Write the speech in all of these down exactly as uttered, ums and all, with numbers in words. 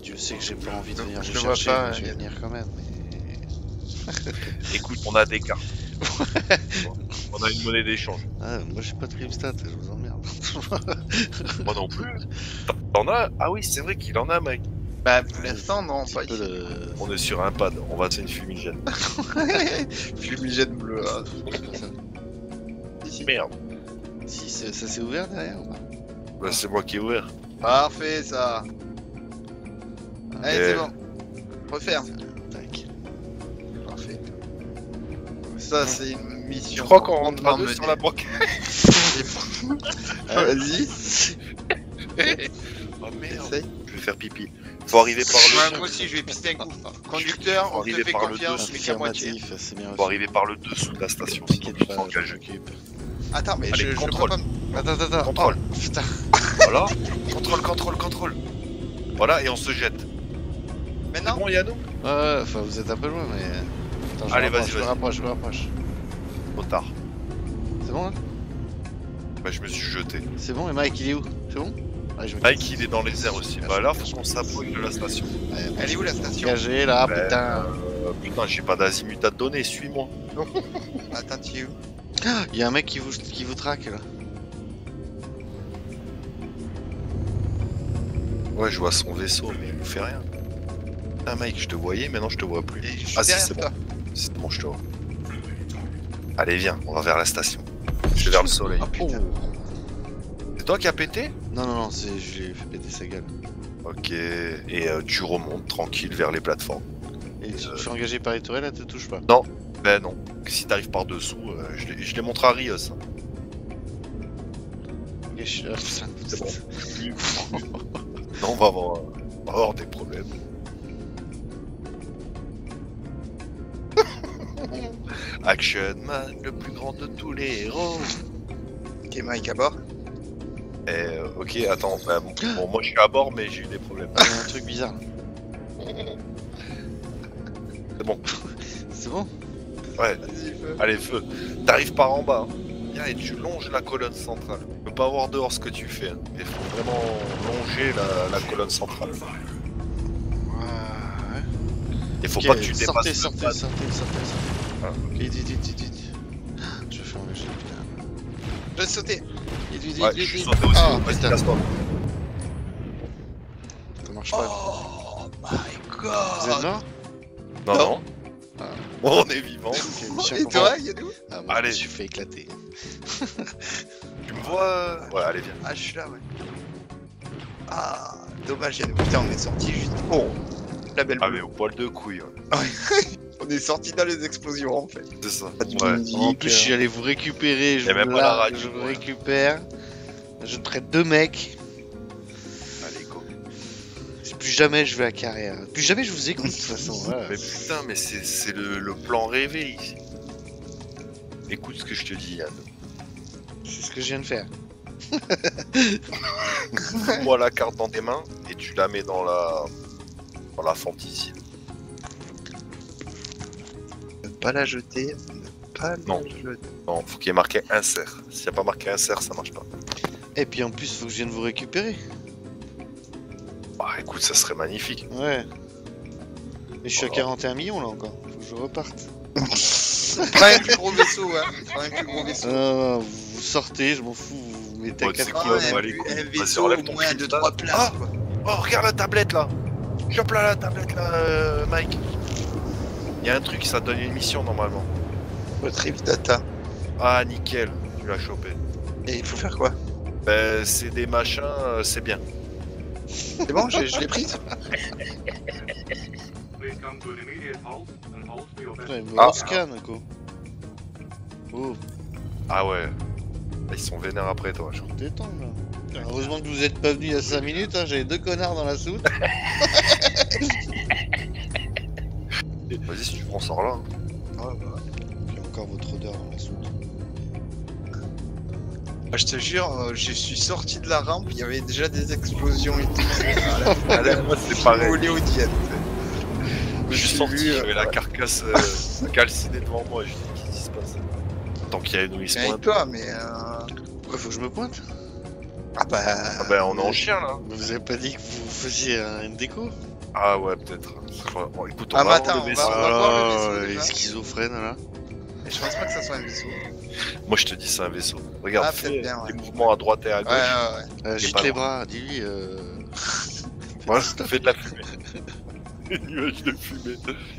Dieu sait que j'ai pas envie de Non, venir je vous le vois chercher, pas, mais je vais Yann. venir quand même. Mais... Écoute, on a des cartes. Bon, on a une monnaie d'échange. Ah, moi j'ai pas de Grimstat, je vous emmerde. Moi non plus. T'en as? Ah oui, c'est vrai qu'il en a, mec. Bah, pour l'instant, non, Un pas petit peu ici. le... On est sur un pad, on va faire une fumigène. Fumigène bleu. Hein. Ici. Merde. Si, ça s'est ouvert derrière ou pas? Bah, c'est moi qui ai ouvert. Parfait, ça. Allez, Et- c'est bon. Refaire. Tac. Parfait. Ça, c'est une Je mission. crois qu'on rentre grandement pas deux menée. sur la banque. Ah, Vas-y. Oh merde. Essaye. Je vais faire pipi. Faut arriver par Ouais, le moi aussi, je vais pister un coup. Conducteur, on te Arriver fait par le confiance, mais qu'à moitié. Affirmatif, c'est bien Faut aussi. arriver par le dessous de la station, sinon T'inquiète tu pas, je t'engages. m'occupe. Attends, mais Allez, je, je peux contrôle. pas... Attends, attends, attends. Contrôle. Oh, putain. Voilà. Contrôle, contrôle, contrôle. Voilà, et on se jette. C'est Maintenant bon, Yannou? Ouais, ouais, enfin vous êtes un peu loin, mais... Attends, je Allez, me rapproche, vas-y, je me vas-y. rapproche, je me rapproche. Trop tard. C'est bon là? Bah, je me suis jeté. C'est bon, et Mike il est où? C'est bon? Allez, je me Mike, il est dans les airs aussi. Bah là, faut qu'on s'approche de la station. Ouais, Elle est où la station? Engagé là, Ben, putain. Euh, putain, j'ai pas d'azimut à te donner, suis-moi. Attends, tu es où? Il y a un mec qui vous, qui vous traque là. Ouais, je vois son vaisseau, mais il me fait rien. Ah, Mike, je te voyais, maintenant je te vois plus. Et je suis Ah si, derrière c'est bon. toi. C'est bon, je te vois. Allez, viens, on va vers la station. Je vais vers le soleil. Oh putain. C'est toi qui as pété? Non, non, non, c'est... je lui ai fait péter sa gueule. Ok, et euh, tu remontes tranquille vers les plateformes. Et tu tu es engagé par les tourelles, là, te touche pas. Ben non, si t'arrives par dessous, euh, je l'ai- je les montre à Rios. Et je suis là, putain. C'est bon. Non, on va avoir, on va avoir des problèmes. Action Man, le plus grand de tous les héros. Ok, Mike à bord. Et, euh, ok, attends, bah, bon, bon, moi je suis à bord, mais j'ai eu des problèmes. Il y a un truc bizarre. C'est bon, C'est bon? ouais, Vas-y, feu. allez, feu. T'arrives par en bas, hein. Viens et tu longes la colonne centrale. Tu peux pas voir dehors ce que tu fais, hein. Il faut vraiment longer la, la colonne centrale. Ouais. Il faut Ok, pas que tu sortez, dépasses sortez, le sortez, pad. sortez, sortez. Voilà. Vite, vite, vite, vite, vite. Je vais faire engager, putain. Je vais sauter. Vite, vite, Ouais, vite, je vite, suis vite. sauté aussi, Ah, vas-y, putain. casse-toi. Ça marche pas. Oh my Vous êtes god. mort? Non, Non. non. Ah. On est vivant. Ok, mission Et accomplie. toi, Yannou? Ah, moi, Allez. je me suis fait éclater. Tu me vois? Ouais, allez, viens. Ah, je suis là, ouais. Ah, dommage, Yannou. Putain, on est sorti juste. Oh, la belle Ah, boule. mais au poil de couille, ouais. On est sorti dans les explosions, en fait. C'est ça. Pas de Ouais. musique, En plus, euh, je suis allé vous récupérer. Je Y a vous même pas la largue, radio, je vous ouais. récupère. Je traite deux mecs. Allez, go. Plus jamais je vais à carrière. Plus jamais je vous écoute de toute façon. Voilà. Mais putain, mais c'est c'est le, le plan rêvé ici. Écoute ce que je te dis, Yann. C'est ce que je viens de faire. Moi la carte dans tes mains et tu la mets dans la dans la fente ici. Ne pas la jeter. Ne pas Non. la jeter. Non, faut qu'il y ait marqué insert. S'il n'y a pas marqué insert, ça marche pas. Et puis en plus, faut que je vienne vous récupérer. Bah écoute, ça serait magnifique. Ouais. Mais je suis à Voilà. quarante et un millions là encore. Faut que je reparte. Prends un plus gros vaisseau, hein. Prends un plus gros vaisseau. Non, non, non, vous, vous sortez, je m'en fous. Vous vous mettez Ouais, à quatre c'est Prends cool, kilomètres. on un, va aller, plus- cool. un Vas-y, vaisseau enlève au ton moins de cristal. trois places, Ah quoi. Oh, regarde la tablette là. Chope là la tablette là, euh, Mike. Il y a un truc, ça te donne une mission normalement. Votre Rift Data. Ah nickel, tu l'as chopé. Et il faut faire quoi? Ben c'est des machins, euh, c'est bien. C'est bon, je, je l'ai prise? Putain, il me Ah. scanne quoi. Oh, Ah ouais. Là, ils sont vénères après toi, je crois. détends là. Putain, heureusement que vous êtes pas venu il y a cinq minutes, hein, j'avais deux connards dans la soute. Vas-y si tu prends sort là. Oh, bah. J'ai encore votre odeur dans la soute. Ah, je te jure, euh, je suis sorti de la rampe, il y avait déjà des explosions et tout. À la, à Moi c'est pareil. hollywoodienne. Je suis sorti, j'avais la carcasse euh, calcinée devant moi, je dis qu'est-ce qui se passe. Tant qu'il y a une C'est respawn. avec toi, mais euh... Pourquoi faut que je me pointe? Ah bah... Ah ben on est en chien là. Vous avez pas dit que vous faisiez euh, une déco? Ah ouais, peut-être. Bon, écoute, on Ah, va mais voir attends, le on vaisseau. va- on va voir le vaisseau, Oh, déjà. les schizophrènes là. Mais je pense pas que ça soit un vaisseau. Moi je te dis c'est un vaisseau. Regarde, Ah, fais peut-être bien, ouais. des mouvements à droite et à Ouais, gauche. ouais, ouais. Euh, Il est Agite pas les loin. bras, dis-lui. Euh... Voilà, fais de la fumée. Une nuage de fumée.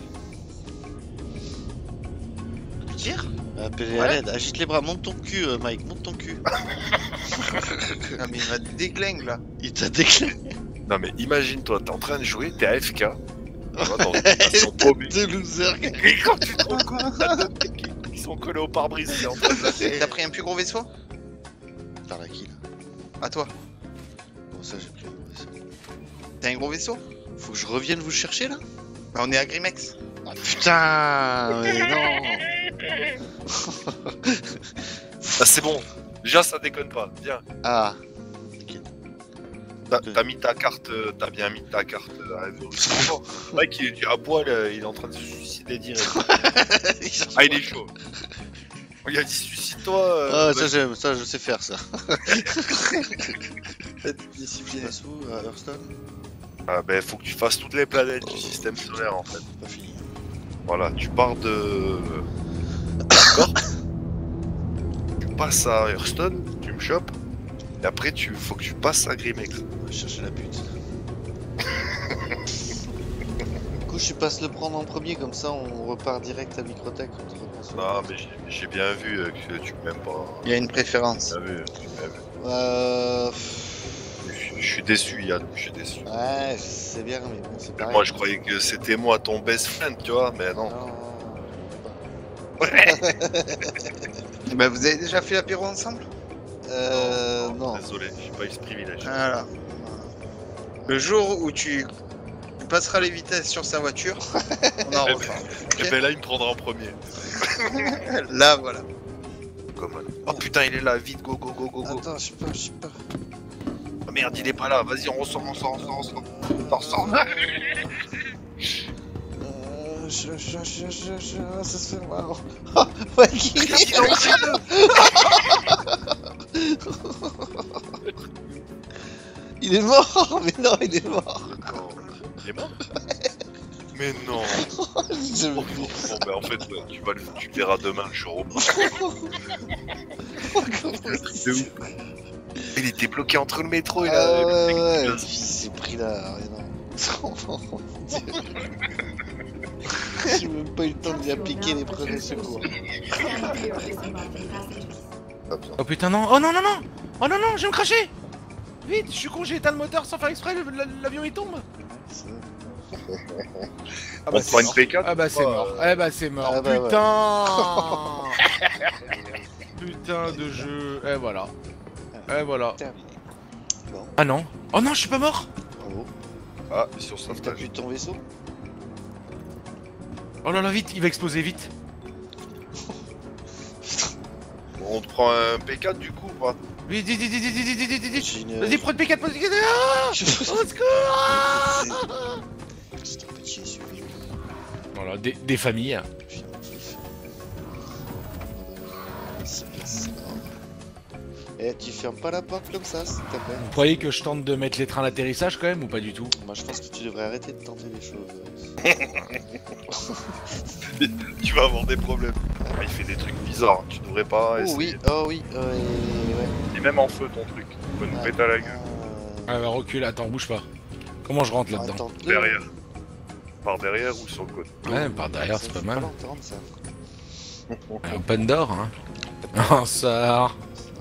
Tire. Appelez Ouais. à l'aide, agite les bras, monte ton cul, euh, Mike, monte ton cul. Ah mais il m'a déglingue là. Il t'a déclaré. Non mais imagine-toi, t'es en train de jouer, t'es A F K. Tu vois, dans une station paumée. De loser. Et quand tu te rends compte, t'as deux mecs qui- qui sont collés au pare-brise, c'est en train de T'as pris un plus gros vaisseau? Par la qui là? À toi. Bon, ça j'ai pris un gros vaisseau. T'as un gros vaisseau? Faut que je revienne vous chercher là? Bah on est à Grimex. Ah putain, mais non. Ah c'est bon, déjà ça déconne pas, viens. Ah, T'as t'as mis ta carte, euh, t'as bien mis ta carte euh, à Révolution. Le mec il est à poil, euh, il est en train de se suicider direct. Ah il est chaud. Il a dit suicide-toi. euh, Ah, ça j'aime, ça je sais faire ça. Discipliné. Passe où, à Hearthstone? Ah ben faut que tu fasses toutes les planètes du système solaire en fait. Pas fini. Voilà, tu pars de... D'accord. Tu passes à Hearthstone, tu me chopes. Et après tu faut que tu passes à Grimex. On va chercher la pute. Du coup, je passe le prendre en premier, comme ça on repart direct à Microtech. On se reprend sur le- Non mais j'ai- j'ai bien vu euh, que tu m'aimes pas. Il y a une préférence. J'ai bien vu, tu m'aimes. Euh. Je- Je suis déçu Yann, je suis déçu. Ouais, je sais bien, mais bon, c'est pareil. Moi je croyais que c'était moi ton best friend, tu vois, mais non. Non, Bah vous avez déjà fait l'apéro ensemble? Euh. Non. Désolé, j'ai pas eu ce privilège. Voilà. Le jour où tu tu passeras les vitesses sur sa voiture, on en Eh reparle. Et ben là il me prendra en premier. Là voilà. Comme... Oh putain il est là, vite, go go go go go. Attends, je sais pas, je sais pas. Oh merde il est pas là, vas-y on ressort, on sort, on sort, on sort. On ressort. Euh. Je, je, je, je, je. Ça se fait marrant. Oh, ouais, qui Il est en file. Il est mort. Mais non, il est mort. Non. Il est mort. Mais non. Je Bon, bon, bah en fait, ouais, tu vas le, tu le verras demain le jour. C'est ouf. Il était bloqué entre le métro et Ah la. ouais, le ouais, mec et de puis il s'est pris là, rien non. J'ai même pas eu le temps de lui appliquer les premiers secours. Oh putain non, oh non non non, oh non non, je vais me cracher. Vite, je suis con, j'ai éteint le moteur sans faire exprès, le- la- l'avion il tombe. Ah On prend une P quatre. Ah bah c'est Oh, mort, euh, eh bah c'est mort, Ah bah putain. Putain de jeu, et voilà. Et voilà. Terminé. Bon, Ah non, oh non, je suis pas mort. bravo. Ah, sur T'as sauvetage. plus ton vaisseau? Oh là là, vite, il va exploser vite. On te prend un P quatre du coup ou pas? Vite, vite, vite, vite, vite, vite, vite, vite, vite. J'ai une... Vas-y, prends le P quatre, prends le P quatre. Ah, Je- au secours. C'est un petit S U V. Voilà, des, des familles. Puis on kiffe. Euh, c'est bien ça. Eh, tu fermes pas la porte comme ça, s'il te plaît. Vous croyez que je tente de mettre les trains d'atterrissage quand même ou pas du tout? Moi, je pense que tu devrais arrêter de tenter des choses. Tu vas avoir des problèmes. Ah, il fait des trucs bizarres, tu devrais pas Oh essayer. oui, oh oui, euh, ouais. Il est même en feu ton truc. Tu peux nous Ah, péter à la gueule. euh, Ah bah recule, attends, bouge pas. Comment je rentre là-dedans? attends, Derrière. Par derrière ou sur le côté. Ouais, par derrière, c'est pas mal. longtemps, ça. Un open door, hein. On sort.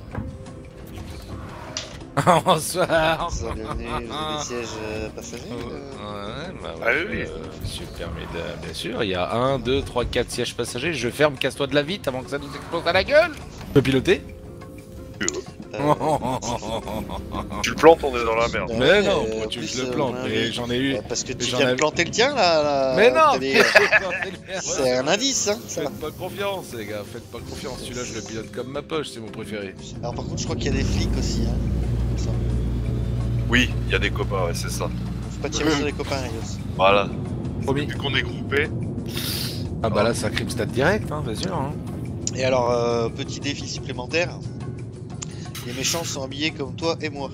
On sort. Bonsoir, bienvenue, vous avez des sièges euh, passagers euh Ouais, bah Ah ouais, oui. euh, super, mais euh, bien sûr, il y a un, deux, trois, quatre sièges passagers. Je ferme, casse-toi de la vite avant que ça nous explose à la gueule. Tu peux piloter? Euh, Tu le plantes, on est dans la merde. bah Mais ouais, non, euh, pourquoi en tu plus, le euh, plantes? on a Mais vu- j'en ai eu. Bah, parce que tu j'en viens de avais- planter le tien là, là Mais non. t'as des- C'est un indice, hein, ça. Faites pas confiance, les gars, faites pas confiance. Celui-là, je le pilote comme ma poche, c'est mon préféré. Alors par contre, je crois qu'il y a des flics aussi, hein. Ça. Oui, il y a des copains, ouais, c'est ça. Faut pas tirer sur les copains, Rios. Voilà. Promis. Vu qu'on est groupé, Ah bah là, ça crime stat direct, hein, bien sûr. Hein. Et alors, euh, petit défi supplémentaire. Les méchants sont habillés comme toi et moi.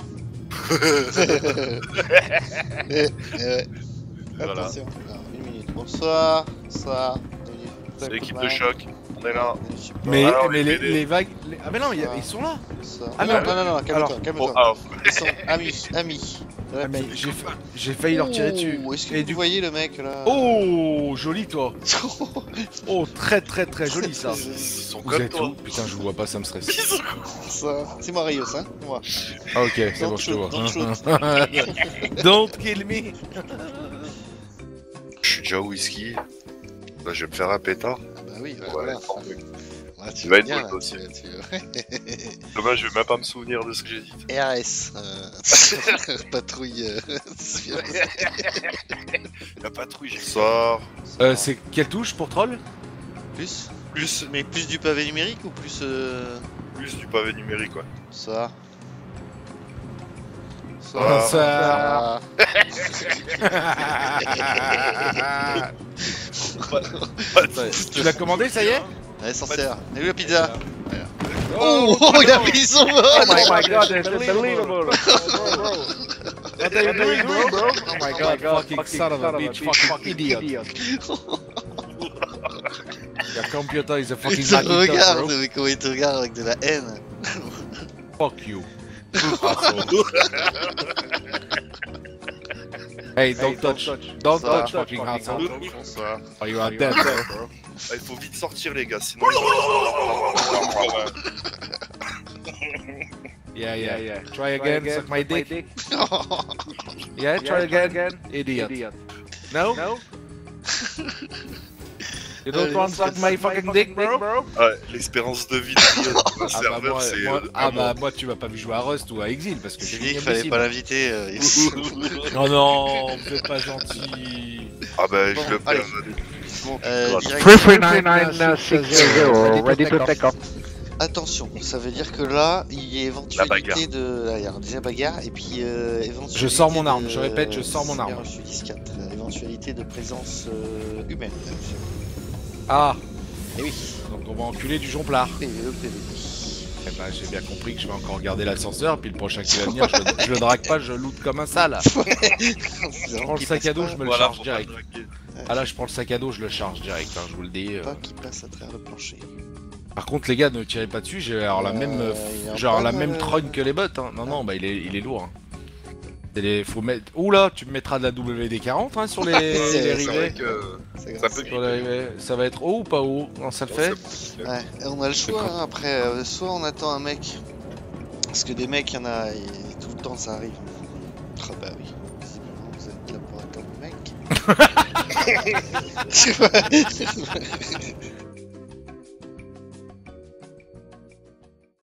et, et ouais. Voilà. Attention. Alors, une minute. Bonsoir. Bonsoir. C'est l'équipe de choc. On est là. Mais, Alors, mais les, les- les vagues. les- Ah, mais non, il y a- ils sont là. Bonsoir. Ah, non, mais- non, non, non, calme-toi, alors- calme-toi. Bon, alors, Ils sont amis, amis. Je Ah, mais répète. j'ai fa- j'ai failli leur tirer dessus. Oh, est-ce que Et vous du voyez le mec là? Oh, joli toi. Oh, très très très joli ça. ils sont Vous comme êtes toi. où? Putain, je vous vois pas, ça me stresse. Ils sont Ça, c'est moi Rios, hein? Moi. Ah, ok, c'est Don't bon, je te vois. shoot, don't Don't kill me. Je suis déjà au whisky. Là, je vais me faire un pétard. Ah bah oui, bah, Ouais, voilà. tant mieux. Là, tu Il vas va être bien, bon, là, aussi. tu- tu- Dommage, je vais même pas me souvenir de ce que j'ai dit. R S. Euh... patrouille. Euh... c'est bien. La patrouille, j'ai Bonsoir. Euh, c'est quelle touche pour troll? Plus Plus, mais plus du pavé numérique ou plus. Euh... Plus du pavé numérique, ouais. Ça. Ah, ça. Tu l'as commandé, ça y est? Allez, s'en sert. Et où la pizza? Oh, Oh, il a pris son Oh my vol. god, it's unbelievable! What are you doing, bro? Oh my god, fucking son of a bitch, fucking idiot! Your computer is a fucking Il te Macintosh, regarde, bro. mais comment il te regarde avec de la haine. Fuck you. Hey, don't touch, don't Ça. touch, fucking asshole. Bonsoir. Or you are dead, bro. Ah, il faut vite sortir, les gars, sinon ils vont Yeah, yeah, yeah. Try again, suck my dick. Yeah, try again, idiot. No? You don't want to suck my fucking dick, bro? Ouais, l'espérance de vie de un Ah bah, serveur, moi, c'est. moi- euh, ah un bah monde. moi tu vas pas me jouer à Rust ou à Exil parce que je J'ai suis dit qu'il fallait pas l'inviter. Euh, il- Non non, vous êtes pas gentil. Ah bah, Bon, je le allez. perds. euh, Grave. direct- three three nine nine six zero, ready to take off. Attention, ça veut dire que là, il y a La bagarre. éventualité de. Là, il y a déjà bagarre, et puis euh, éventualité. Je sors mon de- arme, je répète, je sors mon arme. Je suis dix quatre. Éventualité de présence euh, humaine. Ah, Et oui. donc on va enculer du jonglard. P V E, P V Eh ben j'ai bien compris que je vais encore garder l'ascenseur, puis le prochain qui va venir, je, le- je le drague pas, je loot comme un sale. Je prends le sac à dos, je me le Voilà, charge faut direct. pas draguer. Ah là je prends le sac à dos, je le charge direct, hein, je vous le dis. euh. Pas qui passe à travers le plancher. Par contre les gars, ne tirez pas dessus, j'ai alors la Euh, même, euh, il y a genre pas la de- même trogne que les bots. Hein. Non non, bah il est, il est lourd. Hein. C'est les- faut mettre. Oula, tu me mettras de la W D quarante hein, sur les, les C'est C'est vrai rivets. que. C'est Ça grave. peut Sur les rivets. Ça va être haut ou pas haut? Non, ça le fait. Ouais, et on a le choix hein, après. euh, soit on attend un mec. Parce que des mecs, il y en a. et tout le temps ça arrive. Ah bah oui. Visiblement, vous êtes là pour attendre le mec. Je sais pas.